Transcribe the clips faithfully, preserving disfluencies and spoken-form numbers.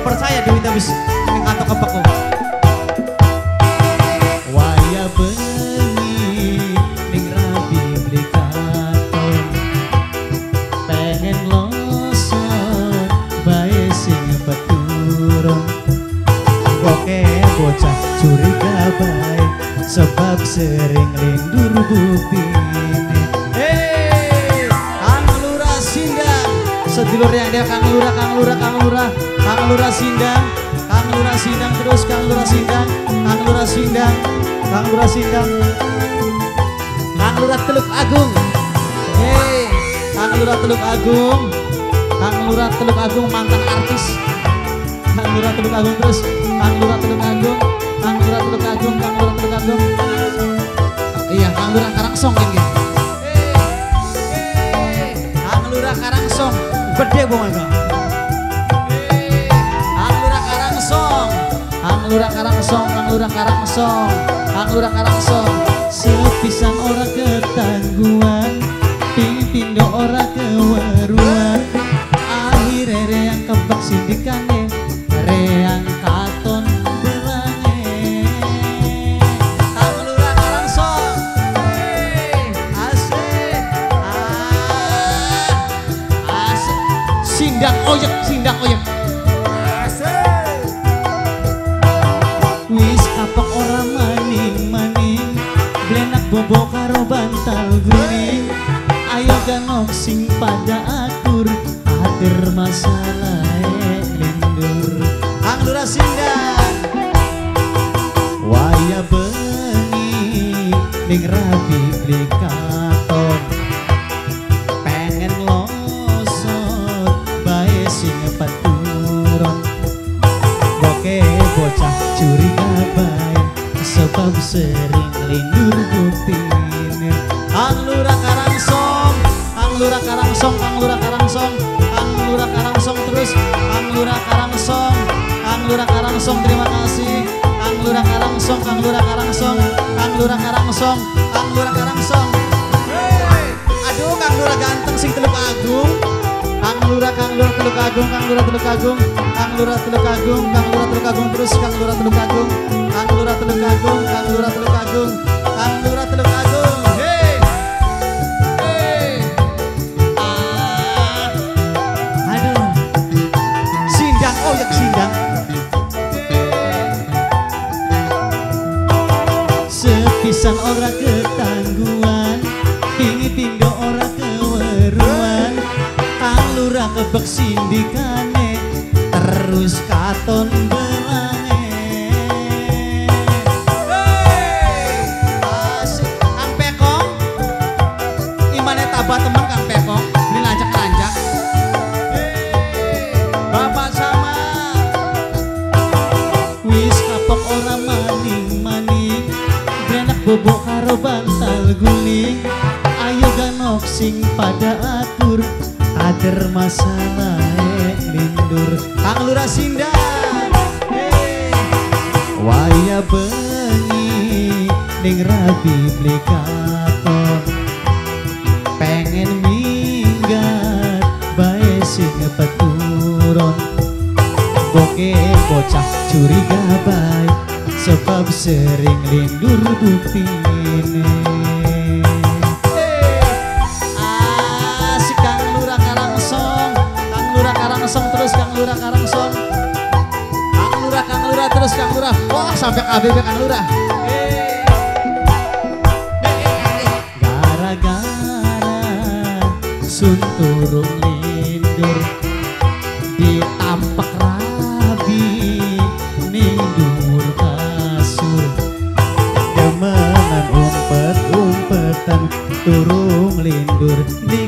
percaya duit habis ning kantok kepekku. Waya bengi ning rabi beli katon, pengen losot bae sing peturun. Oke bocah curiga bae sebab sering lindur bupine. Hei, Kang Lurah Sindang, sedulur yang dia Kang Lurah, Kang Lurah, Kang Lurah, Kang Lurah Sindang, Kang Lurah Sindang terus Kang Lurah Sindang, Kang Lurah Sindang, Kang Lurah Sindang, Kang Lurah Teluk Agung. Hei, Kang Lurah Teluk Agung, Kang Lurah Teluk Agung mantan artis. Kang Lurah Teluk Agung terus, Kang Lurah Teluk Agung, Kang Lurah Teluk Agung, Kang Lurah Teluk Agung. Iya, Kang Lurah Karangsong ini. Kang Lurah Karangsong, gede banget. Kang Lurah Karangsong, Kang Lurah Karangsong, Kang Lurah Karangsong, Kang Lurah Karangsong. Sepisan ora ketangguhan, pipindo ora keweruan. Akhirnya reang kebak sindikane, reang katon belange. Kang Lurah Karangsong, hei, asik, ah, asik. Sindang oyek, sindang oyek. Wis kapok ora maning-maning, blenak bobo karo bantal guling. Ayo ganok sing pada akur, atur masalah lindur. Kang Lurah Sindang, Waya bengi ning rabi beli katon, pengen losot bae sing peturun. Boke bocah curiga bae sebab sering lindur bupine. Kang Lurah Karangsong, Kang Lurah Karangsong, Kang Lurah Karangsong, Kang Lurah Karangsong terus, Kang Lurah Karangsong, Kang Lurah Karangsong terima kasih. Kang Lurah Karangsong, Kang Lurah Karangsong, Kang Lurah Karangsong, Kang Lurah Karangsong. Hei, aduh Kang Lurah ganteng sing Teluk Agung. Kang Lurah, Kang Lurah Teluk Agung, Kang Lurah Teluk Agung, Kang Lurah Teluk Agung, Kang Lurah Teluk Agung terus, Kang Lurah Teluk Agung, Kang Lurah Teluk Agung, Kang Lurah Teluk Agung, Kang Lurah Teluk Agung. Hei, hei, ah, aduh, sindang oyek sindang. Sepisan ora ketangguhan, pingi pindo ora keweruan. Kang Lurah kebek sindikane, terus katon belange. Hei, asik. Kang Pekong, imane tabah temen Kang Pekong, beli lanjak-lanjak. Hei, Bapak sama. Wis kapok ora maning-maning, blenak bobo karo bantal guling. Ayo ganok sing pada atur, ader masalah lindur. Kang Lurah Sindang, hei, Waya bengi ning rabi beli katon, pengen minggat bae sing peturun. Boke bocah curiga bae sebab sering lindur bupine. asik. Kang Lurah Karangsong, Kang Lurah Karangsong terus, Kang Lurah Karangsong, Kang Lurah, Kang Lurah terus, Kang Lurah. Wah sampai K B B Kang Lurah. Hei, hei, hei, hei. Gara-gara sun turun lindur, ditampak rabi ning dhuwur kasur. Demenan umpet-umpetan turung lindur di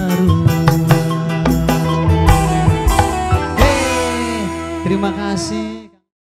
karuan. Hei, terima kasih.